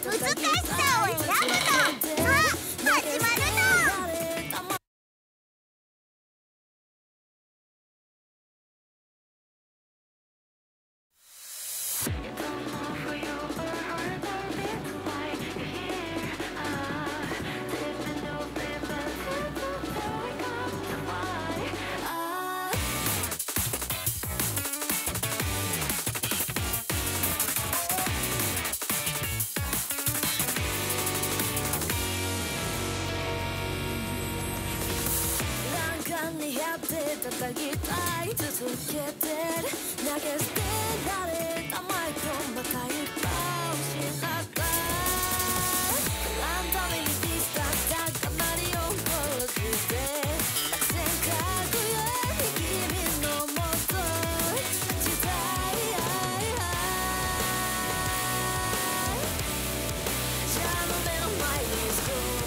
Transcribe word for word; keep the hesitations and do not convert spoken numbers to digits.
難しさを選ぶの。さあ始まるの。 にやって叩きたい続けてる投げ捨てられたマイクまた一歩失ったあんためにディスタった頑張りを殺してせっかくより君のもと立ちたいじゃあの目の前に